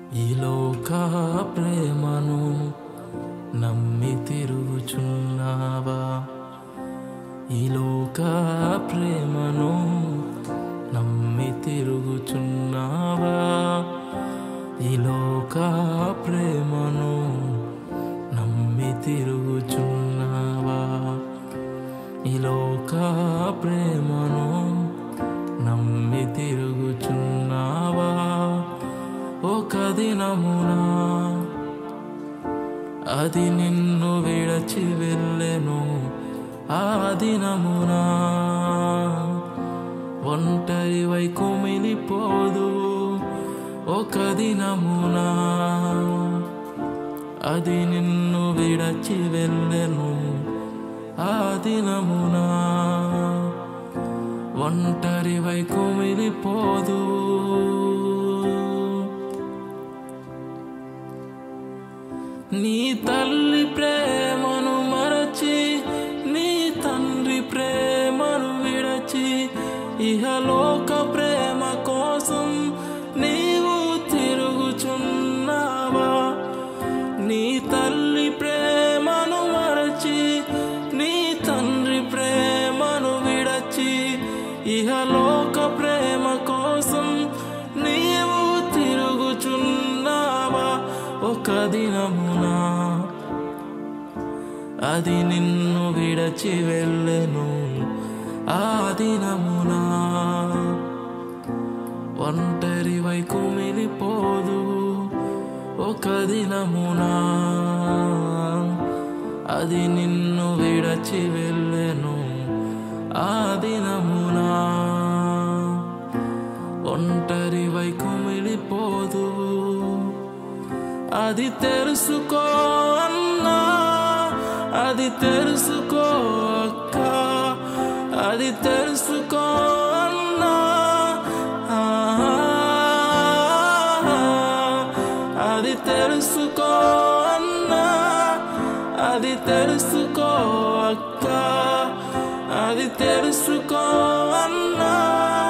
ఈ లోక ప్రేమను నమ్మి తిరుగుచున్నావా? ఈ లోక ప్రేమను నమ్మి తిరుగుచున్నావా? ఈ లోక ప్రేమను నమ్మి తిరుగుచున్నావా? ఈ లోక ప్రేమను నమ్మి తిరుగుచున్నావా? ఒక దినమున అది నిన్ను విడచి వెళ్ళెను. ఆ దినమున ఒంటరివై కుమిలిపోదు. ఒక దినమున అది నిన్ను విడచి వెళ్ళెను. ఆ దినమున ఒంటరివై కుమిలిపోదు. నీ తల్లి ప్రేమను మరచి, నీ తండ్రి ప్రేమను విడచి, ఇహలోక ప్రేమ కోసం నీవు తిరుగుచున్నావా? నీ తల్లి ప్రేమను మరచి, నీ తండ్రి ప్రేమను విడచి, ఇహలోక ప్రేమ కోసం నీవు తిరుగుచున్నావా? ఒక దినమున అది నిన్ను విడచి వెళ్ళెను. ఆ దినమున ఒంటరివై కుమిలిపోదు. ఒక దినమున అది నిన్ను విడచి వెళ్ళెను. ఆ దినమున ఒంటరివై కుమిలిపోదు. అది తెలుసుకో అన్నా, అది తెలుసుకో అక్క, అది తెలుసుకో అన్నా, అది తెలుసుకో అన్నా, అది తెలుసుకో అక్క, అది తెలుసుకో అన్నా.